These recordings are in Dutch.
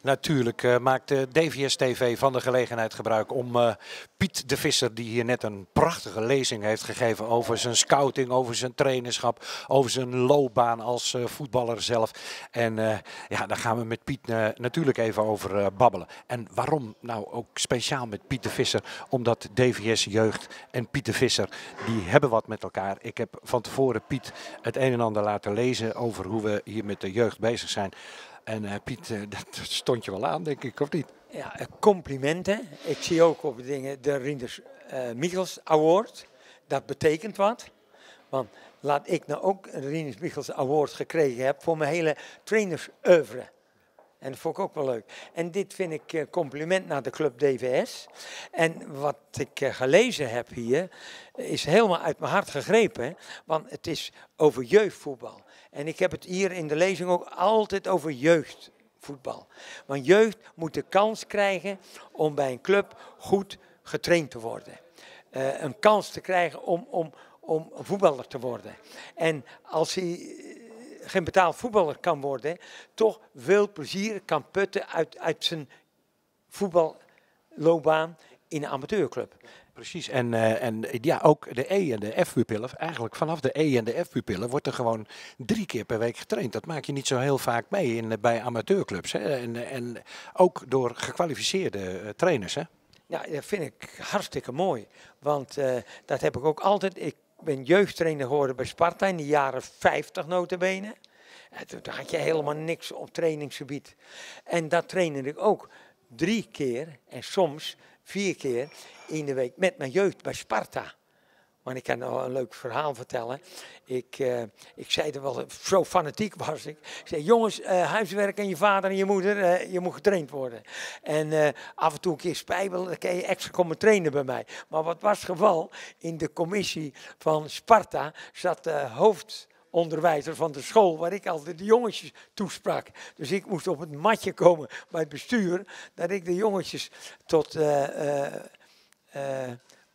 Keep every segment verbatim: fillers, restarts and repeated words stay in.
Natuurlijk uh, maakt uh, D V S T V van de gelegenheid gebruik om uh, Piet de Visser, die hier net een prachtige lezing heeft gegeven over zijn scouting, over zijn trainerschap, over zijn loopbaan als uh, voetballer zelf. En uh, ja, daar gaan we met Piet uh, natuurlijk even over uh, babbelen. En waarom nou ook speciaal met Piet de Visser? Omdat D V S Jeugd en Piet de Visser, die hebben wat met elkaar. Ik heb van tevoren Piet het een en ander laten lezen over hoe we hier met de jeugd bezig zijn. En uh, Piet, uh, dat stond je wel aan, denk ik, of niet? Ja, complimenten. Ik zie ook op dingen de Rinders uh, Michels Award. Dat betekent wat. Want laat ik nou ook een Rinders Michels Award gekregen heb voor mijn hele trainersoeuvre. En dat vond ik ook wel leuk. En dit vind ik uh, compliment naar de club D V S. En wat ik uh, gelezen heb hier, is helemaal uit mijn hart gegrepen. Want het is over jeugdvoetbal. En ik heb het hier in de lezing ook altijd over jeugdvoetbal. Want jeugd moet de kans krijgen om bij een club goed getraind te worden. Uh, een kans te krijgen om, om, om voetballer te worden. En als hij geen betaald voetballer kan worden, toch veel plezier kan putten uit, uit zijn voetballoopbaan in een amateurclub. Precies, en, uh, en ja, ook de E en de F-pupillen, eigenlijk vanaf de E en de F-pupillen wordt er gewoon drie keer per week getraind. Dat maak je niet zo heel vaak mee in, bij amateurclubs. Hè? En, en ook door gekwalificeerde uh, trainers. Hè? Ja, dat vind ik hartstikke mooi. Want uh, dat heb ik ook altijd. Ik ben jeugdtrainer geworden bij Sparta in de jaren vijftig nota bene. En toen had je helemaal niks op trainingsgebied. En dat trainde ik ook drie keer en soms vier keer in de week met mijn jeugd bij Sparta. Want ik kan nog een leuk verhaal vertellen. Ik, uh, ik zei er wel, zo fanatiek was ik. Ik zei, jongens, uh, huiswerk aan je vader en je moeder, uh, je moet getraind worden. En uh, af en toe een keer spijbelen, dan kan je extra komen trainen bij mij. Maar wat was het geval? In de commissie van Sparta zat de hoofdonderwijzer van de school, waar ik altijd de jongetjes toesprak. Dus ik moest op het matje komen bij het bestuur, dat ik de jongetjes tot... Uh, uh, uh,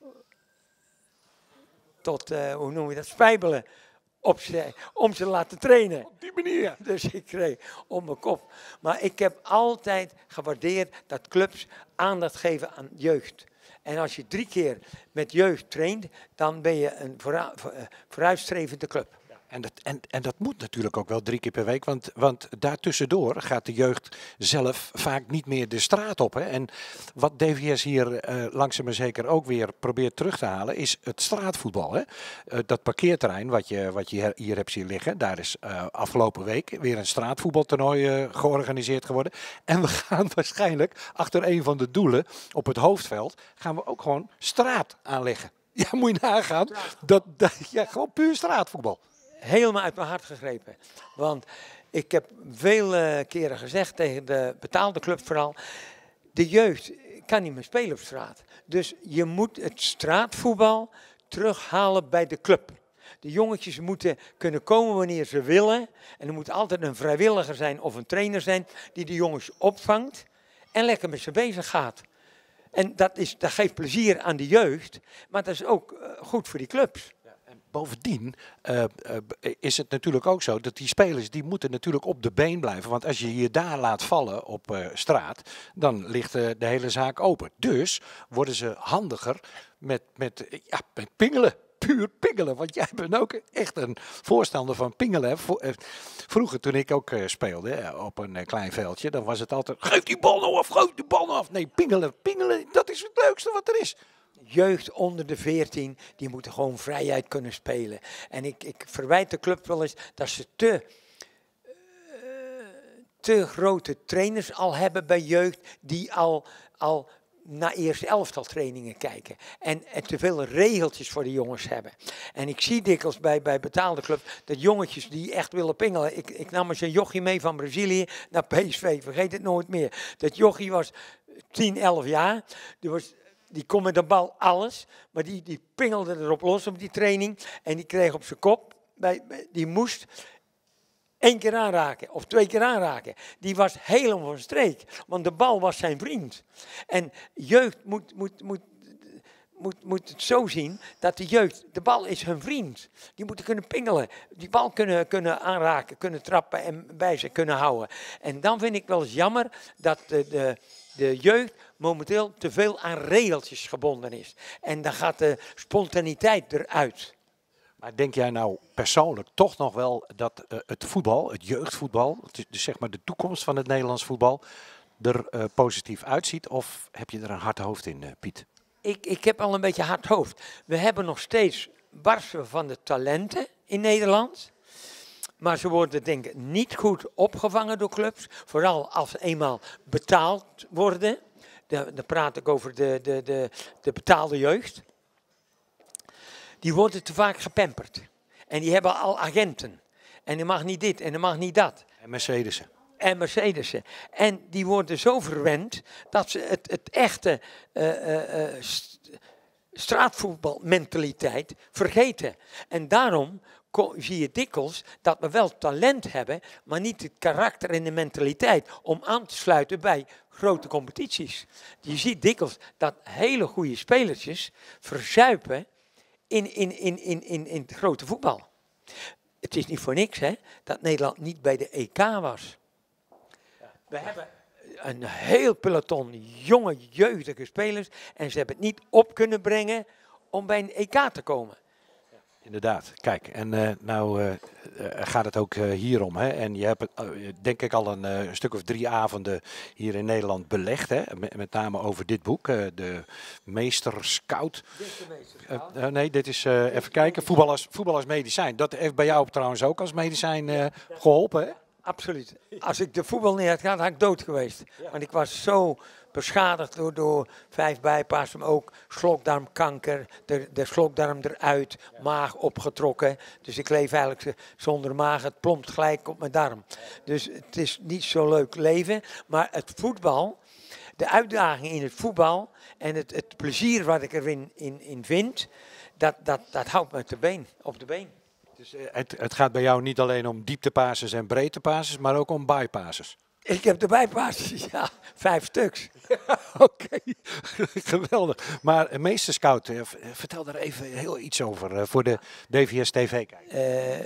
tot, uh, hoe noem je dat, spijbelen op ze, om ze te laten trainen. Op die manier. Dus ik kreeg om mijn kop. Maar ik heb altijd gewaardeerd dat clubs aandacht geven aan jeugd. En als je drie keer met jeugd traint, dan ben je een vooru- vooruitstrevende club. En dat, en, en dat moet natuurlijk ook wel drie keer per week, want, want daartussendoor gaat de jeugd zelf vaak niet meer de straat op. Hè? En wat D V S hier uh, langzaam maar zeker ook weer probeert terug te halen, is het straatvoetbal. Hè? Uh, dat parkeerterrein wat je, wat je hier hebt zien liggen, daar is uh, afgelopen week weer een straatvoetbaltoernooi uh, georganiseerd geworden. En we gaan waarschijnlijk achter een van de doelen op het hoofdveld, gaan we ook gewoon straat aanleggen. Ja, moet je nagaan. Dat, dat, ja, gewoon puur straatvoetbal. Helemaal uit mijn hart gegrepen. Want ik heb vele keren gezegd tegen de betaalde club vooral, de jeugd kan niet meer spelen op straat. Dus je moet het straatvoetbal terughalen bij de club. De jongetjes moeten kunnen komen wanneer ze willen. En er moet altijd een vrijwilliger zijn of een trainer zijn die de jongens opvangt en lekker met ze bezig gaat. En dat, is, dat geeft plezier aan de jeugd, maar dat is ook uh, goed voor die clubs. Bovendien uh, uh, is het natuurlijk ook zo dat die spelers die moeten natuurlijk op de been blijven. Want als je je daar laat vallen op uh, straat, dan ligt uh, de hele zaak open. Dus worden ze handiger met, met, uh, ja, met pingelen. Puur pingelen, want jij bent ook echt een voorstander van pingelen. Vroeger toen ik ook uh, speelde op een uh, klein veldje, dan was het altijd, geef die bal nou af, geef die bal nou af. Nee, pingelen, pingelen, dat is het leukste wat er is. Jeugd onder de veertien, die moeten gewoon vrijheid kunnen spelen. En ik, ik verwijt de club wel eens dat ze te, uh, te grote trainers al hebben bij jeugd, die al, al naar eerste elftal trainingen kijken. En, en te veel regeltjes voor de jongens hebben. En ik zie dikwijls bij, bij betaalde club dat jongetjes die echt willen pingelen. Ik, ik nam eens een jochie mee van Brazilië naar P S V, vergeet het nooit meer. Dat jochie was tien, elf jaar, die was... Die kon met de bal alles, maar die, die pingelde erop los op die training. En die kreeg op zijn kop, bij, die moest één keer aanraken of twee keer aanraken. Die was helemaal van streek, want de bal was zijn vriend. En jeugd moet, moet, moet, moet, moet het zo zien dat de jeugd, de bal is hun vriend. Die moeten kunnen pingelen, die bal kunnen, kunnen aanraken, kunnen trappen en bij ze kunnen houden. En dan vind ik wel eens jammer dat de, de, de jeugd momenteel te veel aan regeltjes gebonden is. En dan gaat de spontaniteit eruit. Maar denk jij nou persoonlijk toch nog wel dat uh, het voetbal, het jeugdvoetbal, het is dus zeg maar de toekomst van het Nederlands voetbal, er uh, positief uitziet? Of heb je er een hard hoofd in, uh, Piet? Ik, ik heb al een beetje hard hoofd. We hebben nog steeds barsten van de talenten in Nederland. Maar ze worden denk ik niet goed opgevangen door clubs. Vooral als ze eenmaal betaald worden. De, dan praat ik over de, de, de, de betaalde jeugd. Die worden te vaak gepamperd. En die hebben al agenten. En die mag niet dit en die mag niet dat. En Mercedesen. En Mercedesen. En die worden zo verwend dat ze het, het echte uh, uh, uh, straatvoetbalmentaliteit vergeten. En daarom zie je dikwijls dat we wel talent hebben, maar niet het karakter en de mentaliteit om aan te sluiten bij grote competities. Je ziet dikwijls dat hele goede spelertjes verzuipen in, in, in, in, in, in het grote voetbal. Het is niet voor niks hè, dat Nederland niet bij de E K was. We hebben een heel peloton jonge, jeugdige spelers en ze hebben het niet op kunnen brengen om bij een E K te komen. Inderdaad, kijk, en uh, nou uh, uh, gaat het ook uh, hierom. Hè? En je hebt uh, denk ik al een uh, stuk of drie avonden hier in Nederland belegd. Hè? Met, met name over dit boek, uh, de Meester Scout. Dit is de Meester Scout. Uh, uh, nee, dit is, uh, even kijken, voetbal als, voetbal als medicijn. Dat heeft bij jou trouwens ook als medicijn uh, geholpen, hè? Absoluut. Als ik de voetbal niet had gehad, had ik dood geweest. Want ik was zo beschadigd door, door vijf bijpassen, maar ook slokdarmkanker, de, de slokdarm eruit, maag opgetrokken. Dus ik leef eigenlijk zonder maag, het plompt gelijk op mijn darm. Dus het is niet zo leuk leven, maar het voetbal, de uitdaging in het voetbal en het, het plezier wat ik erin in, in vind, dat, dat, dat houdt me te been, op de been. Dus uh, het, het gaat bij jou niet alleen om dieptepasses en breedtepasses, maar ook om bypasses. Ik heb de bijpasses, ja, vijf stuks. Oké, okay. Geweldig. Maar uh, Meester Scout, uh, vertel daar even heel iets over uh, voor de D V S T V-kijker. Uh,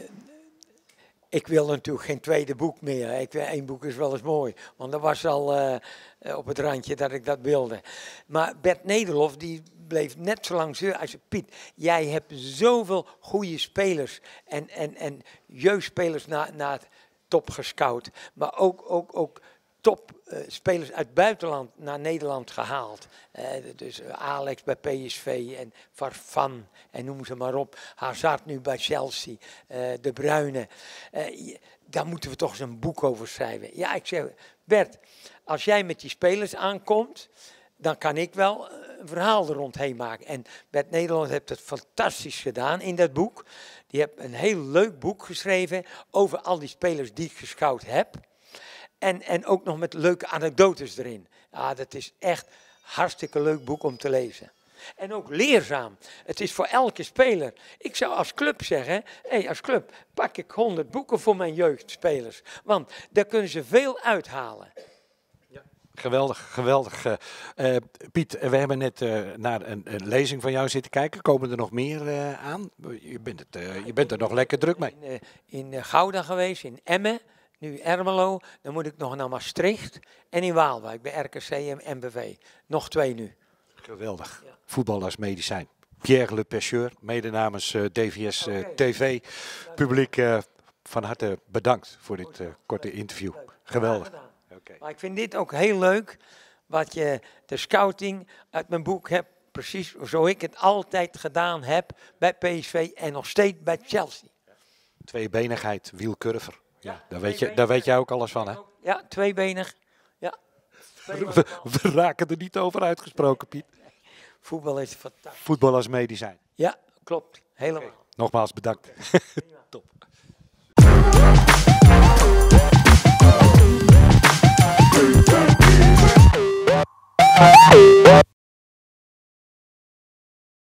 ik wil natuurlijk geen tweede boek meer. Ik, één boek is wel eens mooi, want dat was al uh, op het randje dat ik dat wilde. Maar Bert Nederlof, die bleef net zo lang zeuren. Hij zei, Piet, jij hebt zoveel goede spelers en, en, en jeugdspelers naar na het top gescout. Maar ook, ook, ook topspelers uh, uit het buitenland naar Nederland gehaald. Uh, dus uh, Alex bij P S V en Farfan en noem ze maar op. Hazard nu bij Chelsea, uh, De Bruyne. Uh, daar moeten we toch eens een boek over schrijven. Ja, ik zeg, Bert, als jij met die spelers aankomt, dan kan ik wel een verhaal er rondheen maken. En Bert Nederland heeft het fantastisch gedaan in dat boek. Die heeft een heel leuk boek geschreven over al die spelers die ik gescout heb. En, en ook nog met leuke anekdotes erin. Ja, dat is echt een hartstikke leuk boek om te lezen. En ook leerzaam. Het is voor elke speler. Ik zou als club zeggen, hey, als club pak ik honderd boeken voor mijn jeugdspelers. Want daar kunnen ze veel uithalen. Geweldig, geweldig. Uh, Piet, we hebben net uh, naar een, een lezing van jou zitten kijken. Komen er nog meer uh, aan? Je bent, het, uh, je bent er nog lekker druk mee. In, uh, in uh, Gouda geweest, in Emmen, nu Ermelo. Dan moet ik nog naar Maastricht en in Waalwijk bij R K C en M B V. Nog twee nu. Geweldig. Ja. Voetbal als medicijn. Pierre Le Pêcheur, mede namens uh, D V S uh, T V-publiek. Uh, van harte bedankt voor dit uh, korte interview. Geweldig. Okay. Maar ik vind dit ook heel leuk, wat je de scouting uit mijn boek hebt, precies zo ik het altijd gedaan heb bij P S V en nog steeds bij Chelsea. Tweebenigheid, wielkurver. Ja, ja, daar, weet je, daar weet jij ook alles van, hè? Ja, tweebenig. Ja. We, we raken er niet over uitgesproken, Piet. Voetbal is fantastisch. Voetbal als medicijn. Ja, klopt. Helemaal. Okay. Nogmaals bedankt. Top.